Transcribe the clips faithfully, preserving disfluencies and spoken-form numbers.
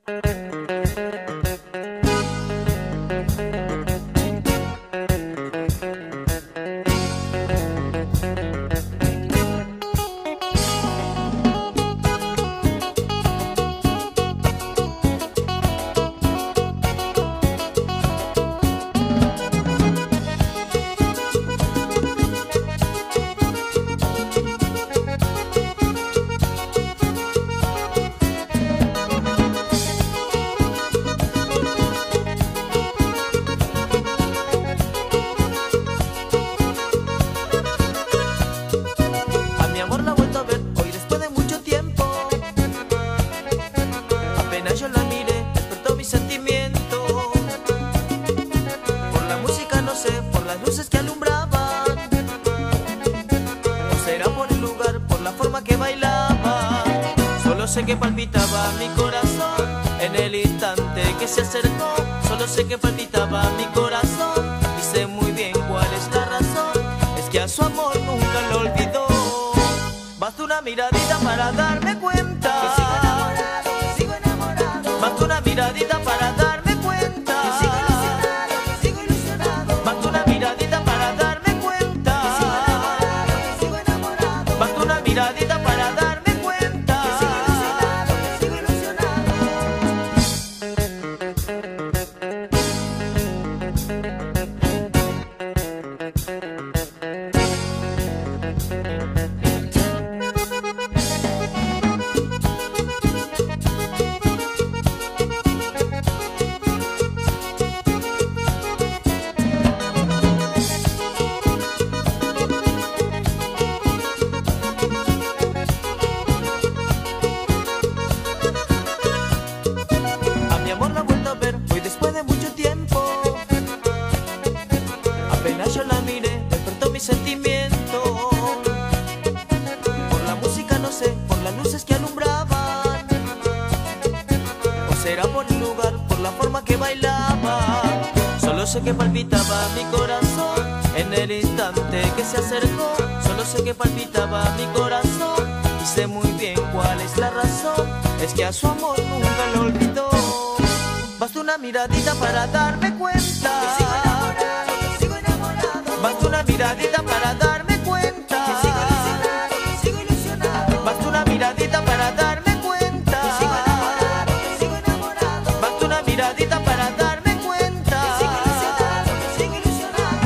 Yo la miré, despertó mi sentimiento. Por la música no sé, por las luces que alumbraban, o será por el lugar, por la forma que bailaba. Solo sé que palpitaba mi corazón en el instante que se acercó. Solo sé que palpitaba mi corazón y sé muy bien cuál es la razón. Es que a su amor nunca lo olvidó. Basta una miradita para darme cuenta. Basta una miradita para darme cuenta. Que sigo ilusionado, que sigo ilusionado. Basta una miradita para darme cuenta. Que sigo enamorado, que sigo enamorado. Basta una miradita para darme cuenta. Que sigo ilusionado, que sigo ilusionado. Yo la miré, despertó mi sentimiento. Por la música no sé, por las luces que alumbraban, o será por el lugar, por la forma que bailaba. Solo sé que palpitaba mi corazón en el instante que se acercó. Solo sé que palpitaba mi corazón y sé muy bien cuál es la razón. Es que a su amor nunca lo olvidó. Basta una miradita para darme cuenta. Basta una miradita para darme cuenta. Que sigo ilusionado, que sigo ilusionado. Basta una miradita para darme cuenta. Que sigo enamorado, que sigo enamorado. Basta una miradita para darme cuenta. Que sigo ilusionado, que sigo ilusionado.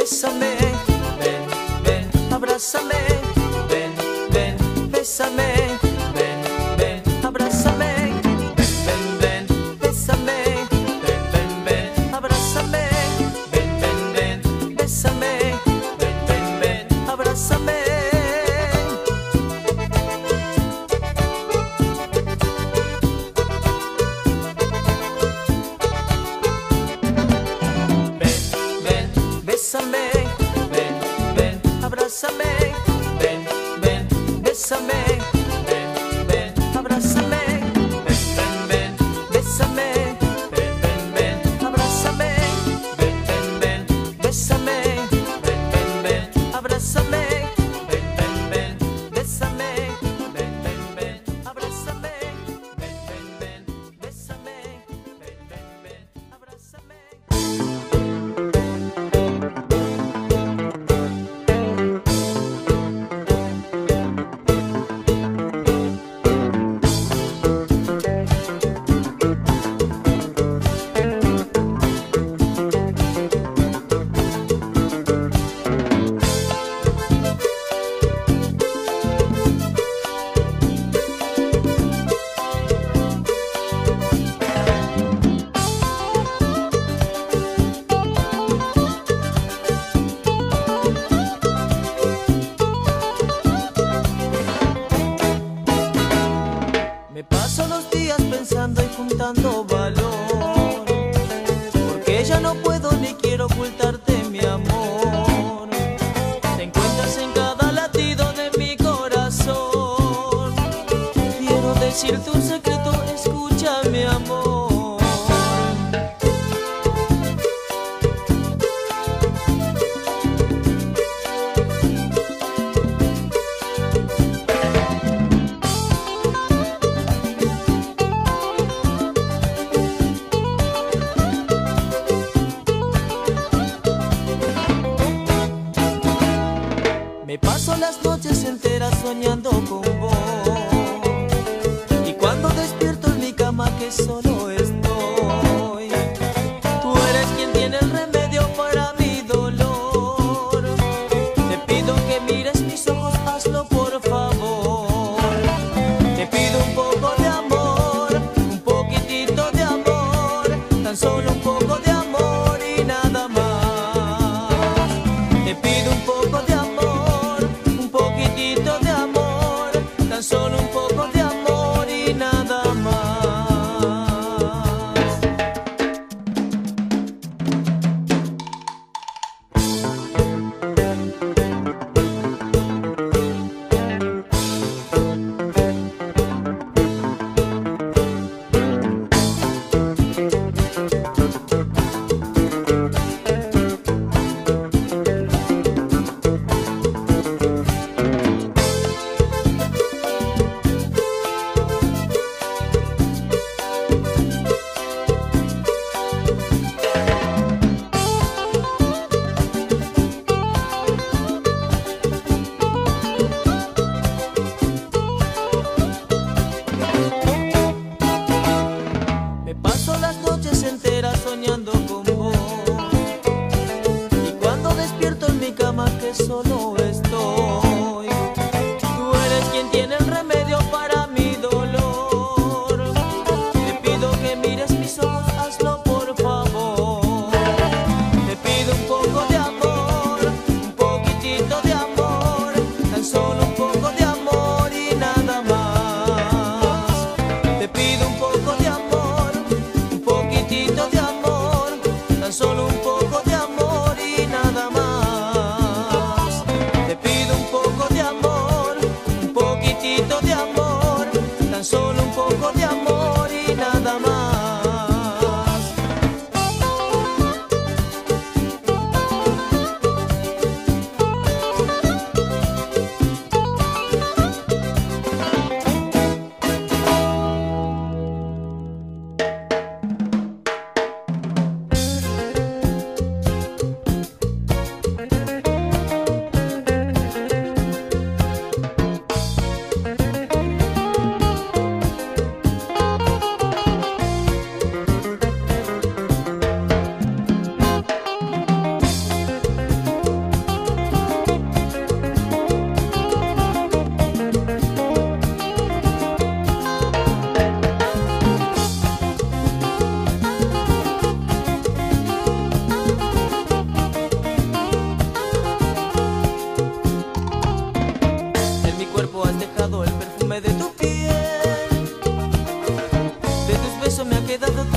bésame, ven, ven, abrázame, ven, ven, bésame, ven, ven, abrázame, ven, ven, ven, bésame, ven, ven, ven, abrázame, ven, ven, ven, bésame, ven, ven, ven, abrázame. Bésame, ven, ven, abrázame, ven, ven, bésame, ven, ven, abrázame, ven, ven, ven, bésame, ven, ven, ven, abrázame, ven, ven, ven, bésame, ven, ven, ven, abrázame, ven, ven, ven, bésame, ven, ven, ven, abrázame, ven, ven, ven, bésame, ven, ven, ven, abrázame. Me paso los días pensando y juntando valor, porque ya no puedo ni quiero ocultarte mi amor. Te encuentras en cada latido de mi corazón. Quiero decirte un secreto, escucha mi amor. Me paso las noches enteras soñando con vos, y cuando despierto en mi cama que solo estoy, tú eres quien tiene el remedio para mi dolor. Te pido que mires mis ojos, hazlo por favor. Te pido un poco de amor, un poquitito de amor, tan solo un poco de amor y nada más. Te pido un poco de amor, un poquitito de amor, tan solo un poco de amor y nada más. Me paso las noches enteras soñando con vos, y cuando despierto en mi cama que solo estoy, tú eres quien tiene el remedio para mi dolor. Te pido que mires mis ojos, hazlo por favor. Te pido un poco de amor, un poquitito de amor, tan solo un poco de amor y nada más. Te pido un poco de amor, un poquitito de amor, tan solo un poco de amor y nada más. Te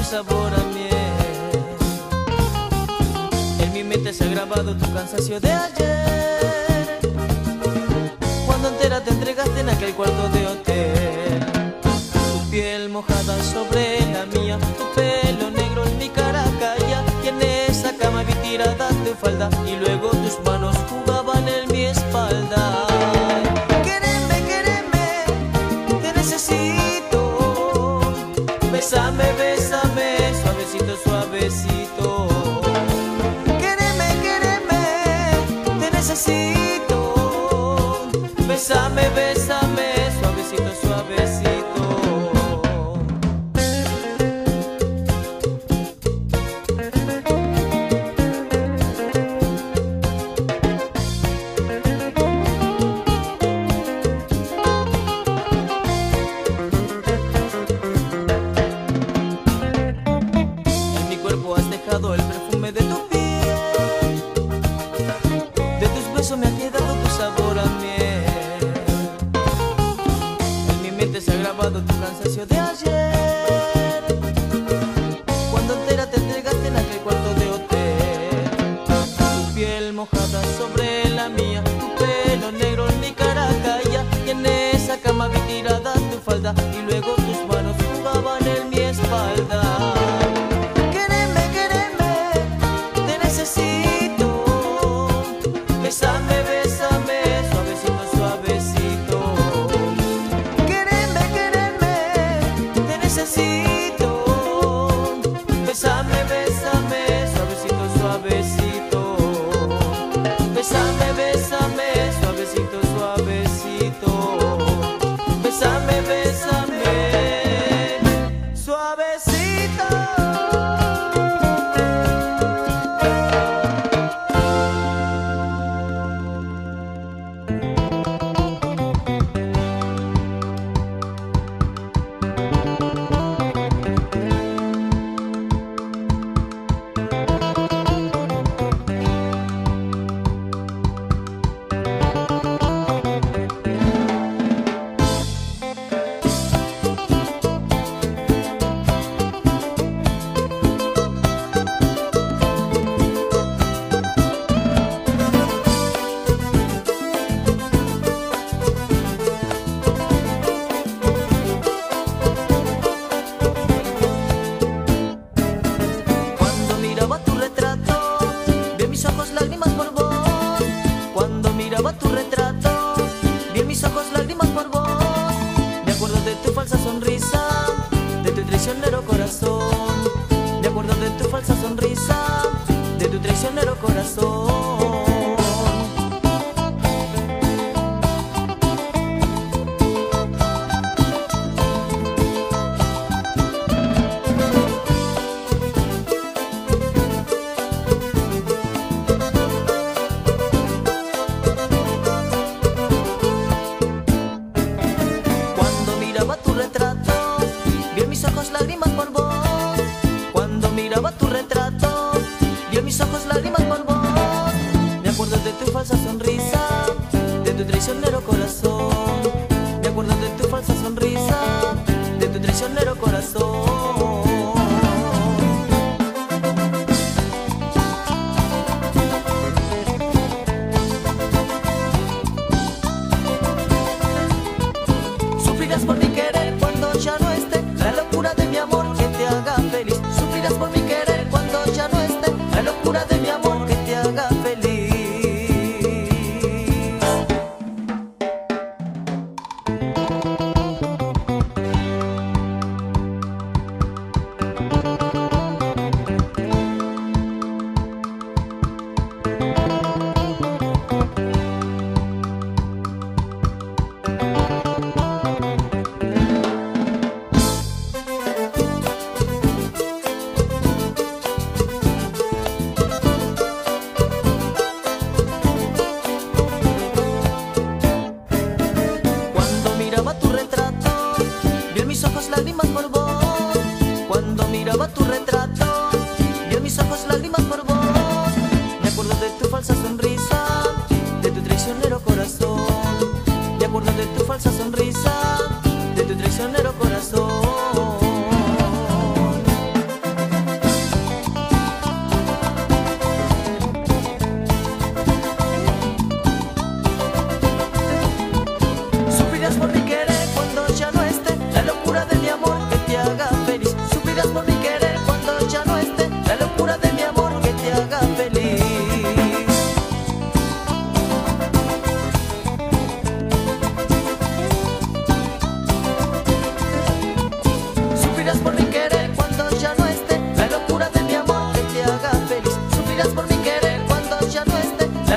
sabor a miel. En mi mente se ha grabado tu cansancio de ayer, cuando entera te entregaste en aquel cuarto de hotel. Tu piel mojada sobre la mía, tu pelo negro en mi cara caía, y en esa cama vi tirada tu falda, y luego tus manos jugaban en mi espalda. Quéreme, quéreme, te necesito. Bésame, bésame, suavecito, suavecito. Quéreme, quéreme, te necesito. Bésame, bésame, suavecito, suavecito. El perfume de tu piel, de tus besos me ha quedado tu sabor a miel. En mi mente se ha grabado tu cansancio de ayer, cuando entera te entregaste en aquel cuarto de hotel. Tu piel mojada sobre la mía, tu pelo negro en mi cara caía, y en esa cama vi tirada tu falda, y luego tus manos jugaban en mi espalda. Bésame, bésame, suavecito, suavecito. Quéreme, quéreme, te necesito. Bésame, bésame, suavecito, suavecito. Bésame, bésame, suavecito, suavecito. Bésame, bésame, suavecito. Lágrimas por vos, cuando miraba tu retrato, vi en mis ojos lágrimas por vos. Me acuerdo de tu falsa sonrisa, de tu traicionero corazón. Me acuerdo de tu falsa sonrisa, de tu traicionero corazón. Lágrimas por vos, cuando miraba tu retrato, vi en mis ojos lágrimas por vos. Me acuerdo de tu falsa sonrisa, de tu traicionero corazón. Me acuerdo de tu falsa sonrisa, de tu traicionero corazón. Sufrirás por mi querer cuando ya no esté la locura de mi amor que te haga feliz. Sufrirás por mi querer cuando ya no esté la locura de mi amor que te haga feliz.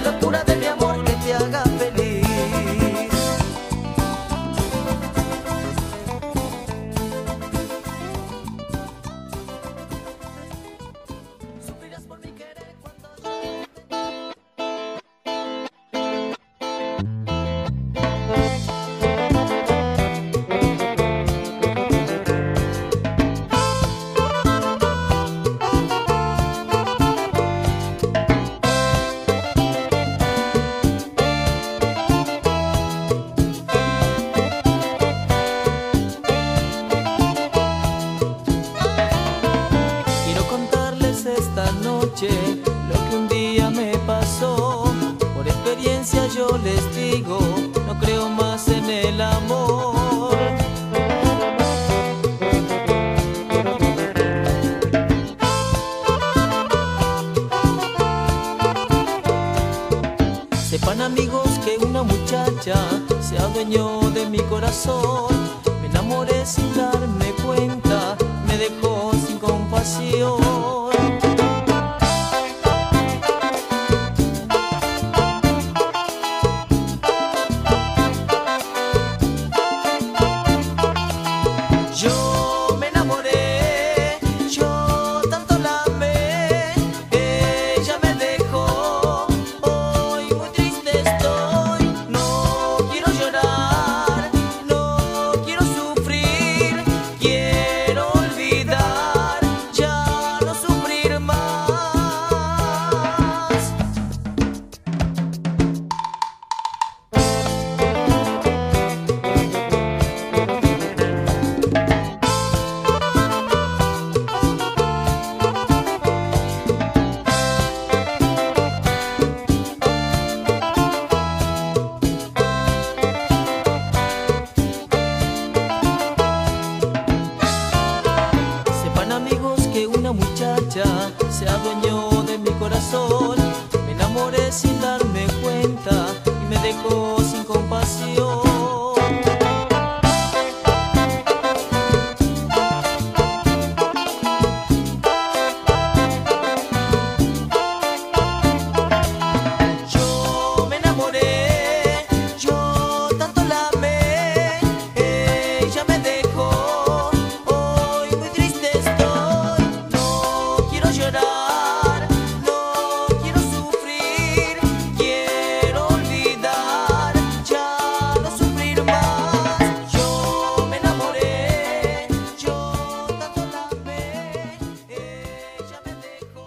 locura de mi amor que te haga feliz. Sufrirás por mi querer cuando lo que un día me pasó. Por experiencia yo les digo, no creo más en el amor. Sepan amigos que una muchacha se adueñó de mi corazón. Me enamoré sin darme cuenta, me dejó sin compasión. Yo me enamoré, yo tanto la amé, ella me dejó, hoy muy triste estoy. No quiero llorar, no quiero sufrir, quiero olvidar, ya no sufrir más. Muchacha se adueñó de mi corazón, me enamoré sin darme cuenta y me dejó sin compasión. Yo me enamoré, yo tanto la amé, ella me dejó, hoy muy triste estoy. Llorar, no quiero sufrir, quiero olvidar, ya no sufrir más. Yo me enamoré, yo tanto la amé, ella me dejó.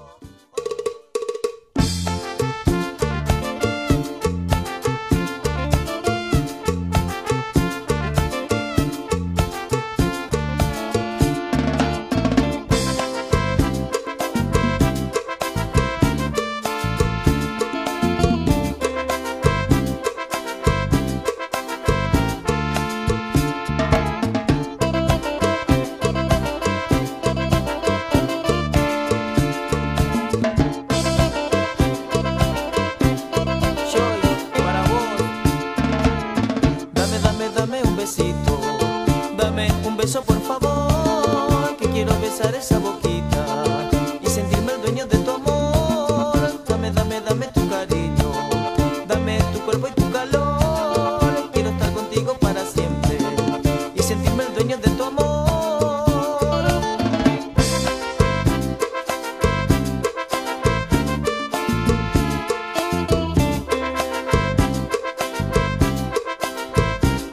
Dame un beso por favor, que quiero besar esa boquita y sentirme el dueño de tu amor. Dame, dame, dame tu cariño, dame tu cuerpo y tu calor. Quiero estar contigo para siempre y sentirme el dueño de tu amor.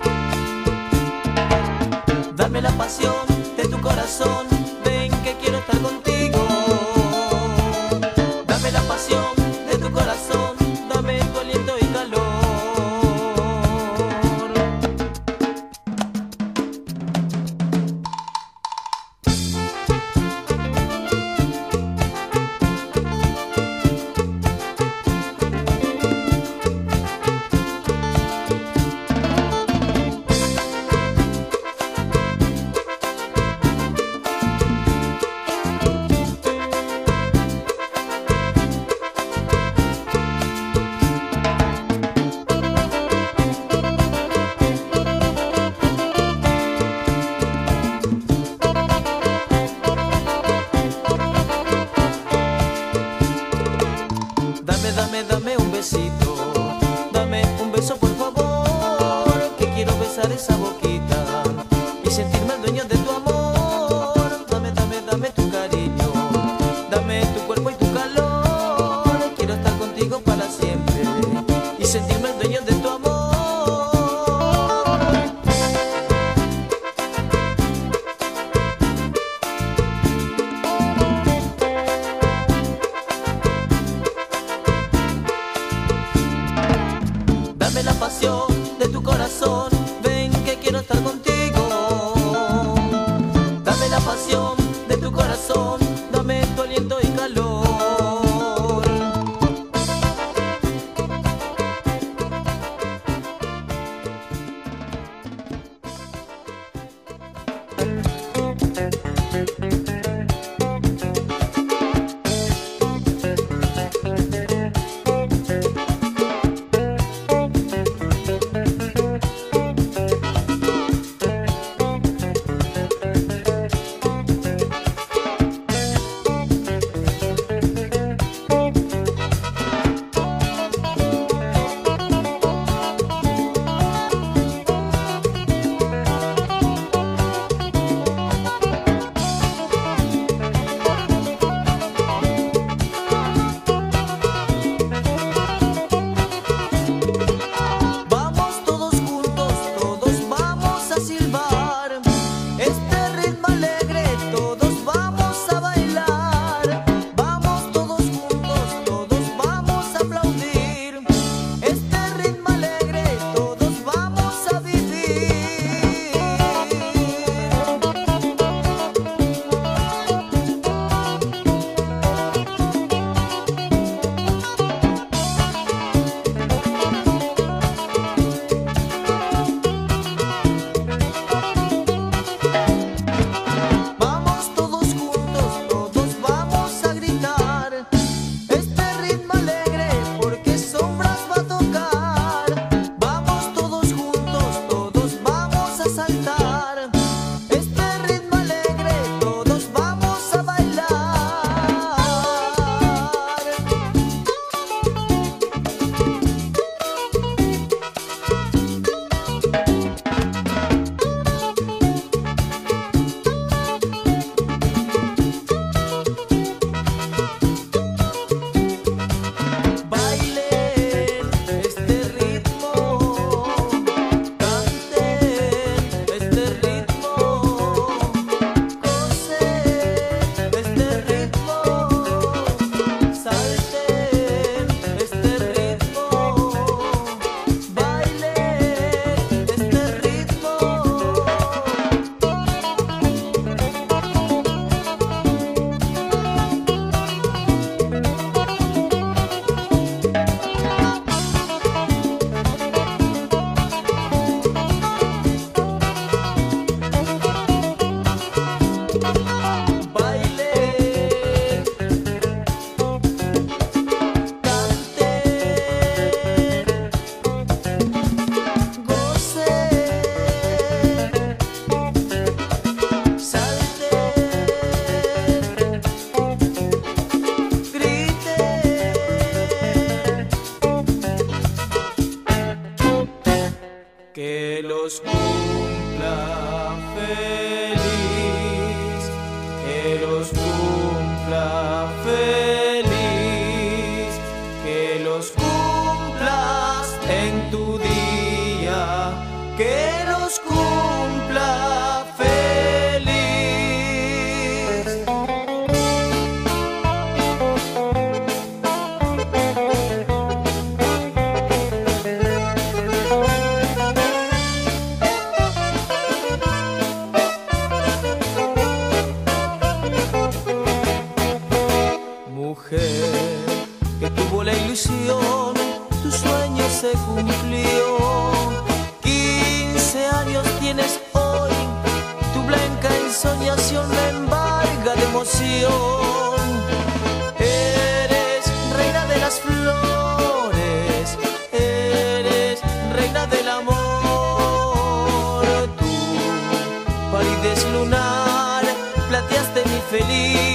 Dame la pasión de tu corazón, ven que quiero estar besito. Dame un beso por favor, que quiero besar esa boquita y sentirme el dueño de tu amor. Dame, dame, dame tu cariño, dame tu cuerpo y tu calor. Quiero estar contigo para siempre y sentirme el dueño de tu amor. Dame la pasión de tu corazón, ven que quiero estar contigo. Dame la pasión de tu corazón, dame tu aliento y calor. Que los cumpla feliz, que los cumpla feliz, que los cumplas en tu día, que los cumpla feliz. Mujer que tuvo la ilusión, tu sueño se cumplió. Quince años tienes hoy, tu blanca ensoñación me embarga de emoción. Eres reina de las flores, eres reina del amor. Tu palidez lunar plateaste mi feliz.